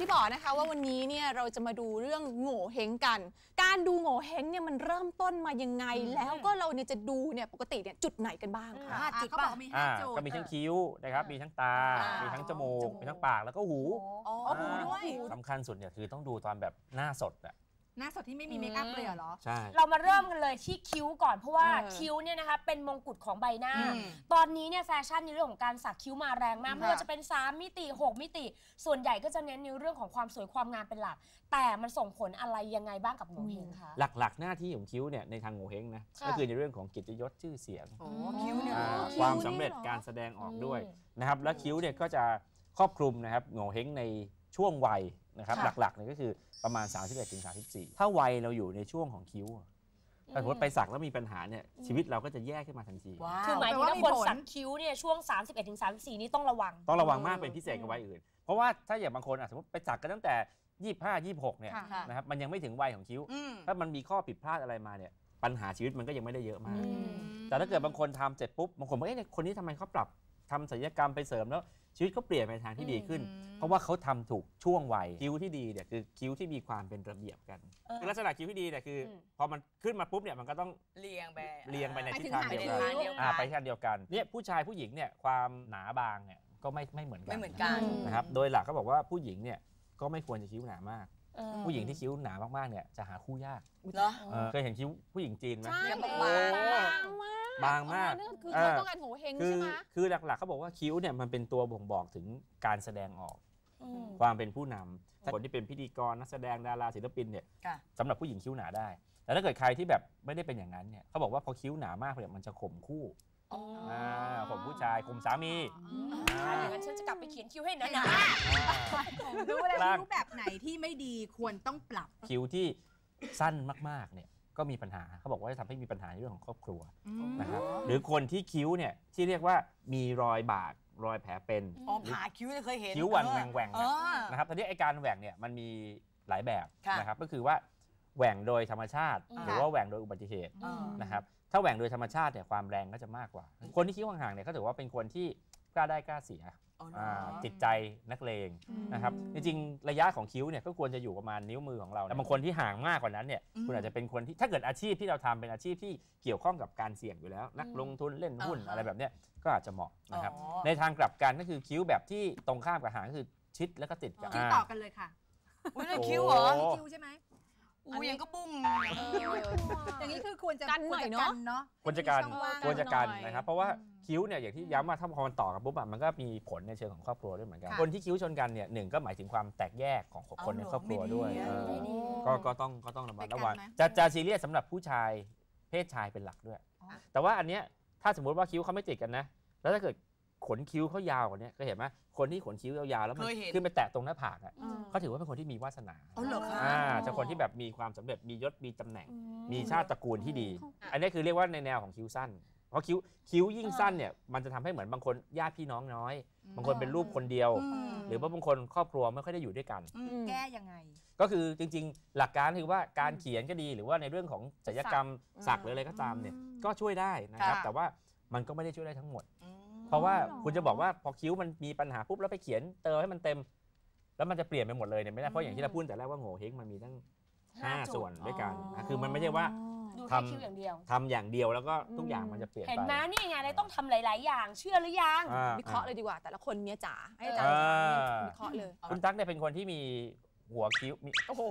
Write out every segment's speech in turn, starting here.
ที่บอกนะคะว่าวันนี้เนี่ยเราจะมาดูเรื่องโง่เฮงกันการดูโง่เฮงเนี่ยมันเริ่มต้นมายังไงแล้วก็เราเนี่ยจะดูเนี่ยปกติเนี่ยจุดไหนกันบ้างคะจุดเขาบอกมี5จุดก็มีทั้งคิ้วนะครับมีทั้งตามีทั้งจมูกมีทั้งปากแล้วก็หูหูด้วยสำคัญสุดเนี่ยคือต้องดูตอนแบบหน้าสดอะหน้าสดที่ไม่มีเมคอัพเลยเหรอใช่เรามาเริ่มกันเลยที่คิ้วก่อนเพราะว่าคิ้วเนี่ยนะคะเป็นมงกุฎของใบหน้าตอนนี้เนี่ยแฟชั่นในเรื่องของการสักคิ้วมาแรงมากไม่ว่าจะเป็น3มิติ6มิติส่วนใหญ่ก็จะเน้นในเรื่องของความสวยความงามเป็นหลักแต่มันส่งผลอะไรยังไงบ้างกับโงเห้งคะหลักๆหน้าที่ของคิ้วเนี่ยในทางโงเห้งนะก็คือในเรื่องของเกียรติยศชื่อเสียงคิ้วเนี่ยความสำเร็จการแสดงออกด้วยนะครับและคิ้วเนี่ยก็จะครอบคลุมนะครับโงเห้งในช่วงวัยนะครับหลักๆเนี่ยก็คือประมาณ 31-34 ถ้าวัยเราอยู่ในช่วงของคิ้วถ้าสมมติไปสักแล้วมีปัญหาเนี่ยชีวิตเราก็จะแย่ขึ้นมาทันทีคือหมายถึงว่าคนสักคิ้วเนี่ยช่วง 31-34 นี้ต้องระวังมากเป็นพิเศษกับวัยอื่นเพราะว่าถ้าอย่างบางคนสมมติไปสักกันตั้งแต่25-26เนี่ยนะครับมันยังไม่ถึงวัยของคิ้วถ้ามันมีข้อผิดพลาดอะไรมาเนี่ยปัญหาชีวิตมันก็ยังไม่ได้เยอะมากแต่ถ้าเกิดบางคนทำเสร็จปุ๊บบางคนบอกคนนี้ทำไมเขาปรับทำศัลยกรรมไปเสริมแล้วชีวิตเขาเปลี่ยนไปทางที่ดีขึ้นเพราะว่าเขาทำถูกช่วงวัยคิ้วที่ดีเนี่ยคือคิ้วที่มีความเป็นระเบียบกันคือลักษณะคิ้วที่ดีเนี่ยคือพอมันขึ้นมาปุ๊บเนี่ยมันก็ต้องเรียงไปในทิศทางเดียวกันไปทิศทางเดียวกันเนี่ยผู้ชายผู้หญิงเนี่ยความหนาบางเนี่ยก็ไม่เหมือนกันนะครับโดยหลักเขาบอกว่าผู้หญิงเนี่ยก็ไม่ควรจะคิ้วหนามากผู้หญิงที่คิ้วหนามากๆเนี่ยจะหาคู่ยากเคยเห็นคิ้วผู้หญิงจีนไหมบางมากคือเขาต้องการโงเฮงใช่ไหมคือหลักๆเขาบอกว่าคิ้วเนี่ยมันเป็นตัวบ่งบอกถึงการแสดงออกความเป็นผู้นำคนที่เป็นพิธีกรนักแสดงดาราศิลปินเนี่ยสำหรับผู้หญิงคิ้วหนาได้แต่ถ้าเกิดใครที่แบบไม่ได้เป็นอย่างนั้นเนี่ยเขาบอกว่าพอคิ้วหนามากเนี่ยมันจะข่มคู่ข่มผู้ชายข่มสามีอย่างนั้นฉันจะกลับไปเขียนคิ้วให้นะดูแล้วคิ้วแบบไหนที่ไม่ดีควรต้องปรับคิ้วที่สั้นมากๆเนี่ยก็มีปัญหาเขาบอกว่าจะทำให้มีปัญหาในเรื่องของครอบครัวนะครับหรือคนที่คิ้วเนี่ยที่เรียกว่ามีรอยบากรอยแผลเป็นผ่าคิ้วเคยเห็นคิ้ววันแหว่งนะครับทีนี้ไอ้การแหว่งเนี่ยมันมีหลายแบบนะครับก็คือว่าแหว่งโดยธรรมชาติหรือว่าแหว่งโดยอุบัติเหตุนะครับถ้าแหว่งโดยธรรมชาติเนี่ยความแรงก็จะมากกว่าคนที่คิ้วห่างๆเนี่ยเขาถือว่าเป็นคนที่กล้าได้กล้าเสียจิตใจนักเลงนะครับจริงๆระยะของคิ้วเนี่ยก็ควรจะอยู่ประมาณนิ้วมือของเราแต่บางคนที่ห่างมากกว่านั้นเนี่ยคุณอาจจะเป็นคนที่ถ้าเกิดอาชีพที่เราทำเป็นอาชีพที่เกี่ยวข้องกับการเสี่ยงอยู่แล้วนักลงทุนเล่นหุ้นอะไรแบบเนี้ยก็อาจจะเหมาะนะครับในทางกลับกันก็คือคิ้วแบบที่ตรงข้ามกับหางคือชิดแล้วก็ติดกันต่อกันเลยค่ะอุ้ยคิ้วเหรอคิ้วใช่ไหมยังก็ปุ้งอย่างนี้คือควรจะกันหน่อยเนาะควรจะกันนะครับเพราะว่าคิ้วเนี่ยอย่างที่ย้ำว่าถ้าพอมันต่อกันปุ๊บมันก็มีผลในเชิงของครอบครัวด้วยเหมือนกันคนที่คิ้วชนกันเนี่ยหนึ่งก็หมายถึงความแตกแยกของคนในครอบครัวด้วยก็ต้องระวังจะซีเรียสสำหรับผู้ชายเพศชายเป็นหลักด้วยแต่ว่าอันเนี้ยถ้าสมมติว่าคิ้วเขาไม่ติดกันนะแล้วถ้าเกิดขนคิ้วเขายาวกว่านี้ก็เห็นไหมคนที่ขนคิ้วยาวๆแล้วมันขึ้นไปแตะตรงหน้าผากอ่ะเขาถือว่าเป็นคนที่มีวาสนาจะคนที่แบบมีความสำเร็จมียศมีตำแหน่งมีชาติตระกูลที่ดีอันนี้คือเรียกว่าในแนวของคิ้วสั้นเพราะคิ้วยิ่งสั้นเนี่ยมันจะทำให้เหมือนบางคนญาติพี่น้องน้อยบางคนเป็นลูกคนเดียวหรือว่าบางคนครอบครัวไม่ค่อยได้อยู่ด้วยกันแก้ยังไงก็คือจริงๆหลักการคือว่าการเขียนก็ดีหรือว่าในเรื่องของศัลยกรรมสักหรืออะไรก็ตามเนี่ยก็ช่วยได้นะครับแต่ว่ามันก็ไม่ได้ช่วยได้ทั้งหมดเพราะว่าคุณจะบอกว่าพอคิ้วมันมีปัญหาปุ๊บแล้วไปเขียนเติมให้มันเต็มแล้วมันจะเปลี่ยนไปหมดเลยเนี่ยไม่ได้เพราะอย่างที่เราพูดแต่แรกว่าโง่เฮงมันมีตั้ง5ส่วนด้วยกันคือมันไม่ใช่ว่าทำอย่างเดียวแล้วก็ทุกอย่างมันจะเปลี่ยนไปเห็นไหมนี่ไงเลยต้องทำหลายๆอย่างเชื่อหรือยังวิเคราะห์เลยดีกว่าแต่ละคนเมียจ๋าให้อาจารย์วิเคราะห์เลยคุณตั๊กเนี่ยเป็นคนที่มีหัวคิ้วโอ้โห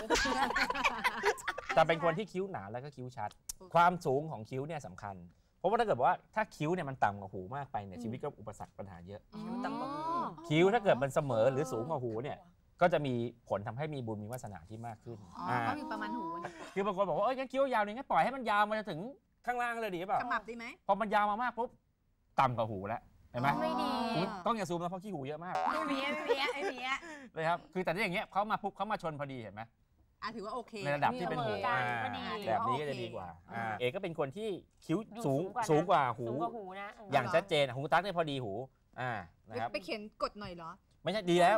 แต่เป็นคนที่คิ้วหนาแล้วก็คิ้วชัดความสูงของคิ้วเนี่ยสำคัญเพราะว่าถ้าเกิดว่าถ้าคิ้วเนี่ยมันต่ำกว่าหูมากไปเนี่ยชีวิตก็อุปสรรคปัญหาเยอะคิ้วถ้าเกิดมันเสมอหรือสูงกว่าหูเนี่ยก็จะมีผลทำให้มีบุญมีวาสนาที่มากขึ้นก็อยู่ประมาณหูคือบางคนบอกว่างั้นคิ้วยาวนี่งั้นปล่อยให้มันยาวมาจะถึงข้างล่างเลยดีเปล่าขมับดีไหมพอมันยาวมามากปุ๊บต่ำกว่าหูแล้วเห็นไหมไม่ดีต้องอย่าซูมนะเพราะขี้หูเยอะมากไม่มีเลยครับคือแต่อย่างเงี้ยเขามาปุ๊บเขามาชนพอดีเห็นไหมถือว่าโอเคในระดับที่เป็นหูแบบนี้ก็จะดีกว่าเอก็เป็นคนที่คิ้วสูงกว่าหูอย่างชัดเจนหูตั๊กเนี่ยพอดีหูนะครับไปเขียนกดหน่อยเหรอไม่ใช่ดีแล้ว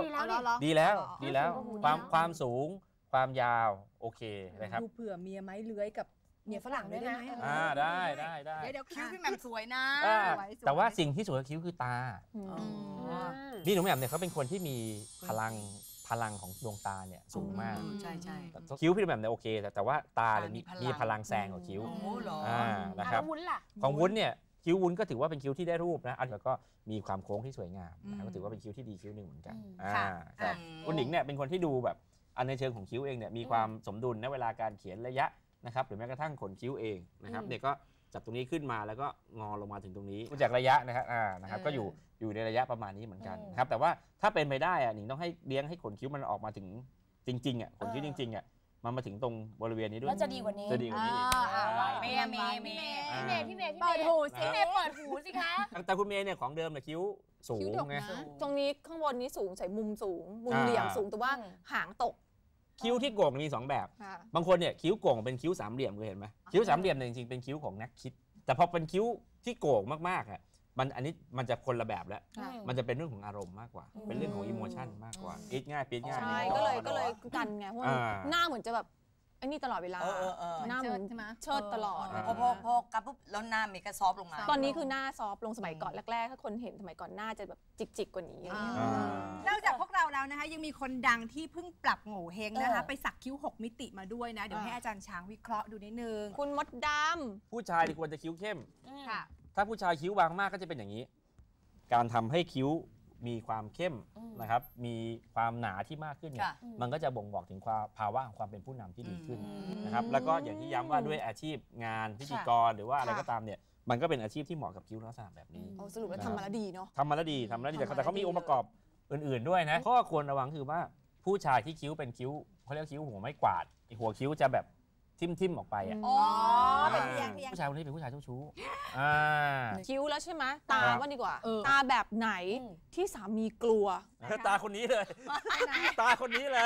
ความสูงความยาวโอเคนะครับดูเผื่อเมียไหมเลื้อยกับเมียฝรั่งได้ไหมได้เดี๋ยวคิ้วพี่แหม่มสวยนะแต่ว่าสิ่งที่สวยกับคิ้วคือตานี่หนูแหม่มเนี่ยเขาเป็นคนที่มีพลังของดวงตาเนี่ยสูงมากใช่ใช่คิ้วพี่แบบเนี่ยโอเคแต่ว่าตาเนี่ยมีพลังแซงกว่าคิ้วโอ้เหรอนะครับวุ้นล่ะของวุ้นเนี่ยคิ้ววุ้นก็ถือว่าเป็นคิ้วที่ได้รูปนะแล้วก็มีความโค้งที่สวยงามก็ถือว่าเป็นคิ้วที่ดีคิ้วหนึ่งเหมือนกันแต่คุณหนิงเนี่ยเป็นคนที่ดูแบบอันในเชิงของคิ้วเองเนี่ยมีความสมดุลในเวลาการเขียนระยะนะครับหรือแม้กระทั่งขนคิ้วเองนะครับเนี่ยก็จับตรงนี้ขึ้นมาแล้วก็งอลงมาถึงตรงนี้จากระยะนะครับก็อยู่ในระยะประมาณนี้เหมือนกันนะครับแต่ว่าถ้าเป็นไปได้หนิงต้องให้เลี้ยงให้ขนคิ้วมันออกมาถึงจริงๆขนคิ้วจริงๆมันมาถึงตรงบริเวณนี้ด้วยแล้วจะดีกว่านี้จะดีกว่านี้เมย์พี่เมย์เปิดหูสิคะแต่คุณเมย์เนี่ยของเดิมเนี่ยคิ้วสูงคิ้วดกไงนะตรงนี้ข้างบนนี้สูงใส่มุมสูงมุมเหลี่ยมสูงแต่ว่าหางตกคิ้วที่โก่งมี2แบบบางคนเนี่ยคิ้วโก่งเป็นคิ้วสามเหลี่ยมเคยเห็นไหมคิ้วสามเหลี่ยมเนี่ยจริงๆเป็นคิ้วของนักคิดแต่พอเป็นคิ้วที่โก่งมากๆอันนี้มันจะคนละแบบแล้วมันจะเป็นเรื่องของอารมณ์มากกว่าเป็นเรื่องของอิโมชันมากกว่าปี๊ดง่ายใช่ก็เลยกันไงเพราะหน้าเหมือนจะแบบไอ้นี่ตลอดเวลาหน้าเหมือนเชิดตลอดพอกับปุ๊บแล้วหน้าเมย์ก็ซอฟลงมาตอนนี้คือหน้าซอฟลงสมัยก่อนแรกๆถ้าคนเห็นสมัยก่อนหน้าจะแบบจิกๆกว่านี้นอกจากพวกเราแล้วนะคะยังมีคนดังที่เพิ่งปรับโง่เฮงนะคะไปสักคิ้ว6มิติมาด้วยนะเดี๋ยวให้อาจารย์ช้างวิเคราะห์ดูนิดนึงคุณมดดผู้ชายควรจะคิ้วเข้มค่ะถ้าผู้ชายคิ้วบางมากก็จะเป็นอย่างนี้ การทำให้คิ้วมีความเข้มนะครับมีความหนาที่มากขึ้นเนี่ยมันก็จะบ่งบอกถึงความภาวะของความเป็นผู้นำที่ดีขึ้นนะครับแล้วก็อย่างที่ย้ำว่าด้วยอาชีพงานพิธีกรหรือว่าอะไรก็ตามเนี่ยมันก็เป็นอาชีพที่เหมาะกับคิ้วลักษณะแบบนี้สรุปแล้วทำมาแล้วดีเนาะทำมาแล้วดีแต่เขามีองค์ประกอบอื่นๆด้วยนะข้อควรระวังคือว่าผู้ชายที่คิ้วเป็นคิ้วเขาเรียกคิ้วหัวไม้กวาดหัวคิ้วจะแบบทิ่มออกไปอ่ะเป็นเพียงผู้ชายคนนี้เป็นผู้ชายเจ้าชู้คิ้วแล้วใช่ไหมตาว่าดีกว่าตาแบบไหนที่สามีกลัวตาคนนี้เลยตาคนนี้เลย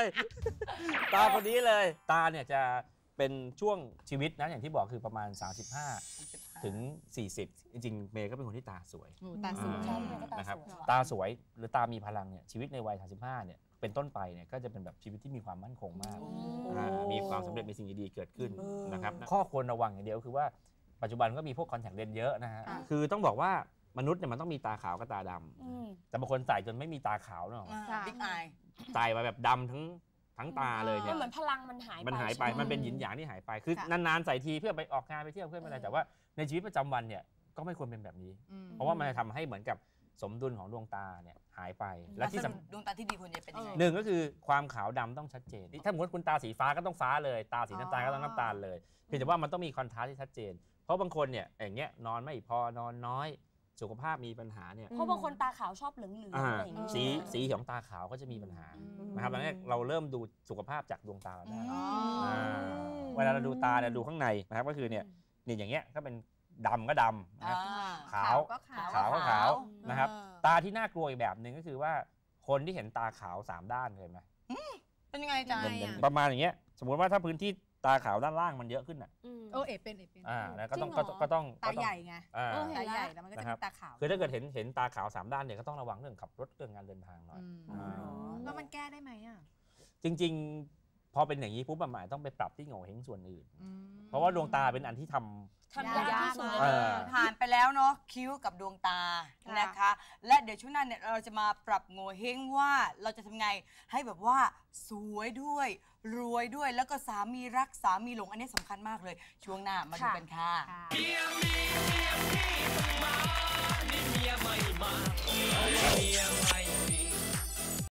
ตาเนี่ยจะเป็นช่วงชีวิตนะอย่างที่บอกคือประมาณ35ถึง40จริงๆเมย์ก็เป็นคนที่ตาสวยตาสวยนะครับตาสวยหรือตามีพลังเนี่ยชีวิตในวัย35เนี่ยเป็นต้นไปเนี่ยก็จะเป็นแบบชีวิตที่มีความมั่นคงมากมีความสำเร็จมีสิ่งดีๆเกิดขึ้นนะครับข้อควรระวังอย่างเดียวคือว่าปัจจุบันก็มีพวกคอนแทคเลนส์เยอะนะฮะคือต้องบอกว่ามนุษย์เนี่ยมันต้องมีตาขาวกับตาดำแต่บางคนใส่จนไม่มีตาขาวเนาะบิ๊กไอใส่มาแบบดำทั้งตาเลยเนี่ยเหมือนพลังมันหายไปมันเป็นหยินหยางที่หายไปคือนานๆใส่ทีเพื่อไปออกงานไปเที่ยวเพื่ออะไรแต่ว่าในชีวิตประจำวันเนี่ยก็ไม่ควรเป็นแบบนี้เพราะว่ามันจะทำให้เหมือนกับสมดุลของดวงตาเนี่ยหายไปและที่ดวงตาที่ดีควรจะเป็นยังไงหนึ่งก็คือความขาวดำต้องชัดเจนถ้าสมมติคุณตาสีฟ้าก็ต้องฟ้าเลยตาสีน้ำตาลก็ต้องน้ำตาลเลยเพียงแต่ว่ามันต้องมีคอนทราสต์ที่ชัดเจนเพราะบางคนเนี่ยอย่างเงี้ยนอนไม่พอนอนน้อยสุขภาพมีปัญหาเนี่ยเพราะบางคนตาขาวชอบเหลืองๆอะไรอย่างงี้สีของตาขาวก็จะมีปัญหานะครับดังนั้นเราเริ่มดูสุขภาพจากดวงตาเราได้เวลาเราดูตาเนี่ยดูข้างในนะครับก็คือเนี่ยอย่างเงี้ยก็เป็นดำก็ดำนะครับขาวก็ขาวนะครับตาที่น่ากลัวอีกแบบหนึ่งก็คือว่าคนที่เห็นตาขาว3ด้านเคยไหมเป็นยังไงจ๊ะประมาณอย่างเงี้ยสมมติว่าถ้าพื้นที่ตาขาวด้านล่างมันเยอะขึ้นอ่ะเป็นแล้วก็ต้องตาใหญ่ไงตาใหญ่แล้วมันก็จะเป็นตาขาวคือถ้าเกิดเห็นตาขาว3ด้านเนี่ยก็ต้องระวังเรื่องขับรถเรื่องงานเดินทางหน่อยแล้วมันแก้ได้ไหมอ่ะจริงๆพอเป็นอย่างนี้ปุ๊บหมายต้องไปปรับที่โง่เฮงส่วนอื่นเพราะว่าดวงตาเป็นอันที่ทำยากที่สุดผ่านไปแล้วเนาะคิ้วกับดวงตานะคะและเดี๋ยวช่วงหน้าเนี่ยเราจะมาปรับโง่เฮงว่าเราจะทำไงให้แบบว่าสวยด้วยรวยด้วยแล้วก็สามีรักสามีหลงอันนี้สำคัญมากเลยช่วงหน้ามาดูกันค่ะ